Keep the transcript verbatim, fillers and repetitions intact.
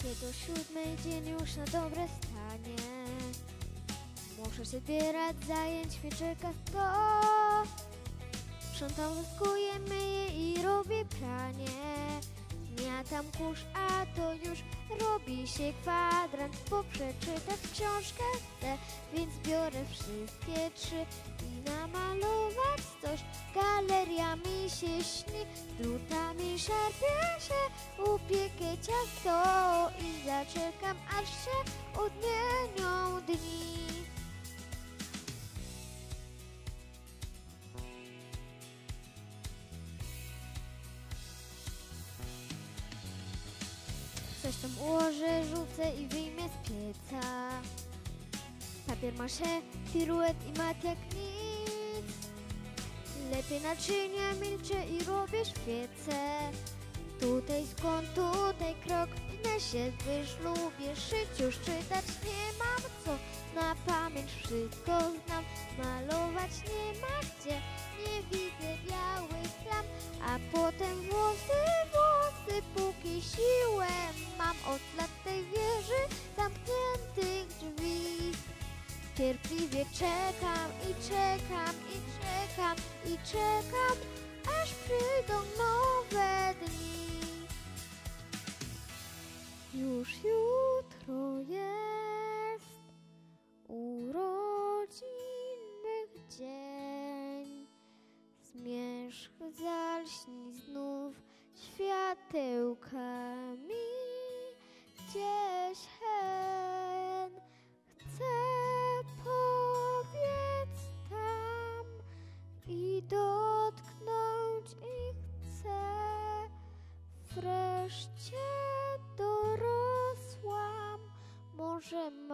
Kiedy siódmy dzień już na dobre stanie, muszę się zbierać, zajęć mnie czeka sto. Sprzątam, wyskuję, myję i robię pranie. Zmiatam kurz, a to już robi się kwadrans, bo przeczytać książkę chcę, więc biorę wszystkie trzy i namalować coś. Galeria mi się śni, drutami szarpie się, upiekę ciasto i zaczekam, aż się odmienią dni. Coś tam ułożę, rzucę i wyjmę z pieca. Papier masze, piruet i mat jak nic. Lepiej naczynia, milczę i robię świecę. Tutaj skąd, tutaj krok, pnę się, gdyż lubię szyć. Już czytać nie mam co, na pamięć wszystko znam. Malować nie ma gdzie, nie widzę białych plam. A potem włosy, włosy, póki siłę mam od lat tej wieży zamkniętych drzwi. Cierpliwie czekam i czekam i czekam i czekam, aż przyjdą nowe dni. Już jutro jest urodzin mych dzień. Zmierzch zalśni znów światełkami gdzieś hen. Chcę pobiec tam i dotknąć ich chcę. Wreszcie dorosłam, może